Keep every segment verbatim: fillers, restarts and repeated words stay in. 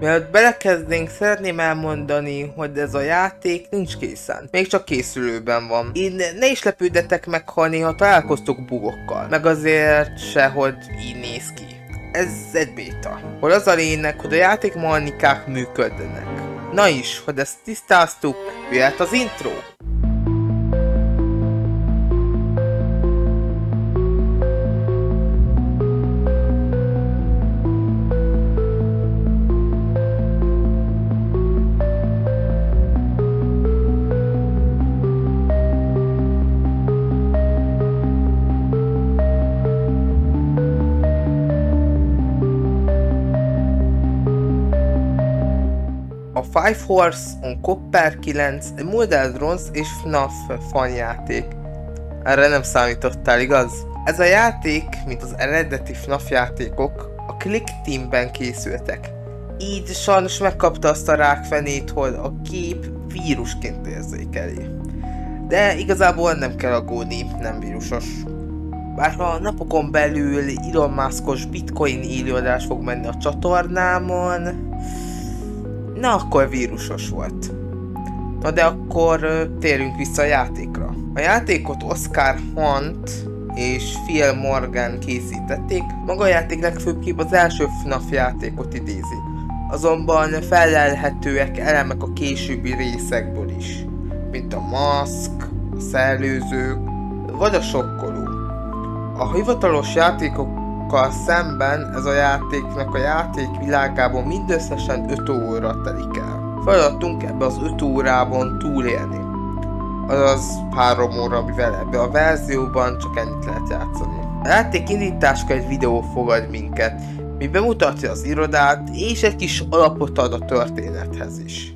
Mielőtt belekezdnénk, szeretném elmondani, hogy ez a játék nincs készen. Még csak készülőben van. Így ne is lepődjetek meg, ha néha találkoztok bugokkal. Meg azért se, hogy így néz ki. Ez egy béta. Hol az a lényeg, hogy a játékmechanikák működnek. Na is, hogy ezt tisztáztuk, jöhet az intro! A Five Horse on Copper kilenc egy Model Drones és ef naf fanjáték. Erre nem számítottál, igaz? Ez a játék, mint az eredeti ef naf játékok, a Click Teamben készültek. Így sajnos megkapta azt a rákfenét, hogy a gép vírusként érzékeli. De igazából nem kell aggódni, nem vírusos. Bár ha a napokon belül Elon Muskos Bitcoin élőadás fog menni a csatornámon, na akkor vírusos volt. Na de akkor térjünk vissza a játékra. A játékot Oscar Hunt és Phil Morgan készítették, maga a játék legfőképp az első ef naf játékot idézi. Azonban fellelhetőek elemek a későbbi részekből is, mint a maszk, a szellőzők, vagy a sokkoló. A hivatalos játékokkal szemben ez a játéknak a játékvilágában mindösszesen öt óra telik el. Feladatunk ebbe az öt órában túlélni. Azaz három óra, mivel ebbe a verzióban csak ennyit lehet játszani. A játék indításkor egy videó fogad minket, mi bemutatja az irodát és egy kis alapot ad a történethez is.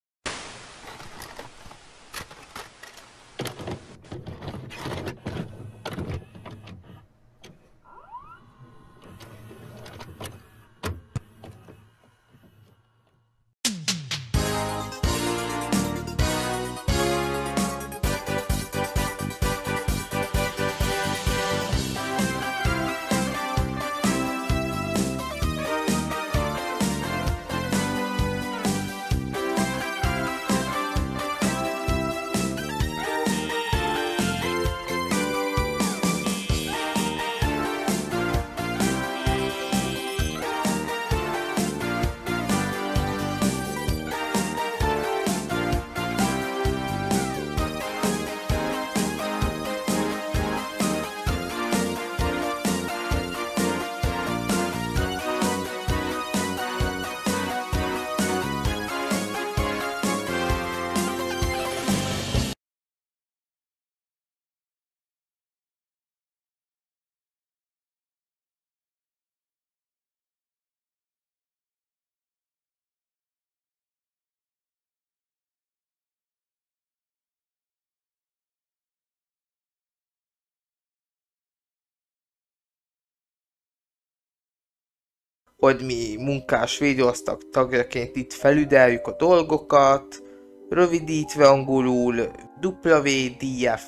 Hogy mi munkás védőosztag tagjaként itt felüdeljük a dolgokat, rövidítve angolul dupla vé dé ef.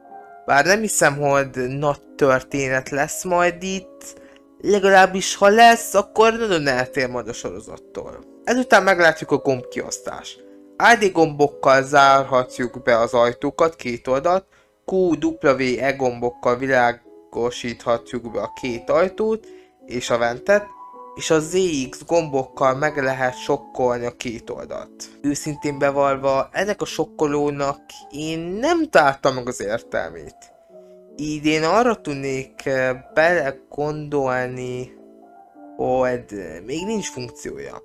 Bár nem hiszem, hogy nagy történet lesz majd itt, legalábbis ha lesz, akkor nagyon eltér majd a sorozattól. Ezután meglátjuk a gombkiosztást. á dé gombokkal zárhatjuk be az ajtókat két oldalt, kú dupla vé e gombokkal világosíthatjuk be a két ajtót és a ventet, és a zé iksz gombokkal meg lehet sokkolni a két oldalt. Őszintén bevallva, ennek a sokkolónak én nem találtam meg az értelmét. Így én arra tudnék belegondolni, hogy még nincs funkciója.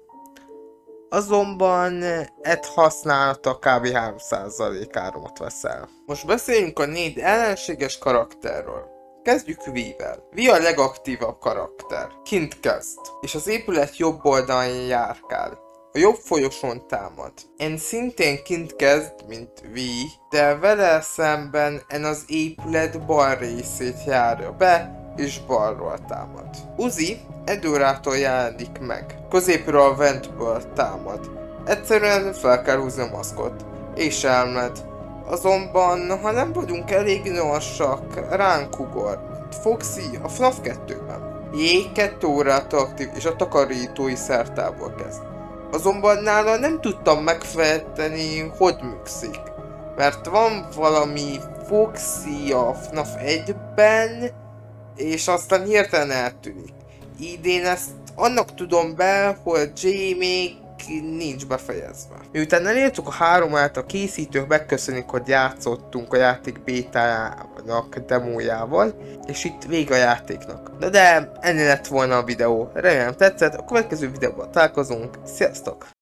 Azonban egy használata kb. három százalék áramot vesz el. Most beszéljünk a négy ellenséges karakterről. Kezdjük V-vel. V a legaktívabb karakter. Kint kezd, és az épület jobb oldalán járkál. A jobb folyosón támad. En szintén kint kezd, mint V, de vele szemben en az épület bal részét járja be, és balról támad. Uzi egy órától jelenik meg. Középről a ventből támad. Egyszerűen fel kell húzni a maszkot, és elmed. Azonban, ha nem vagyunk elég gyorsak, ránk ugor, mint Foxy a ef naf kettőben. Jé kettő órától aktív, és a takarítói szertából kezd. Azonban nála nem tudtam megfejteni, hogy működik. Mert van valami Foxy a ef naf egyben, és aztán hirtelen eltűnik. Így én ezt annak tudom be, hogy Jay még nincs befejezve. Miután elértük a három át, a készítők megköszönik, hogy játszottunk a játék bétájának, demójával, és itt vége a játéknak. Na de ennél lett volna a videó. Remélem tetszett, a következő videóban találkozunk. Sziasztok!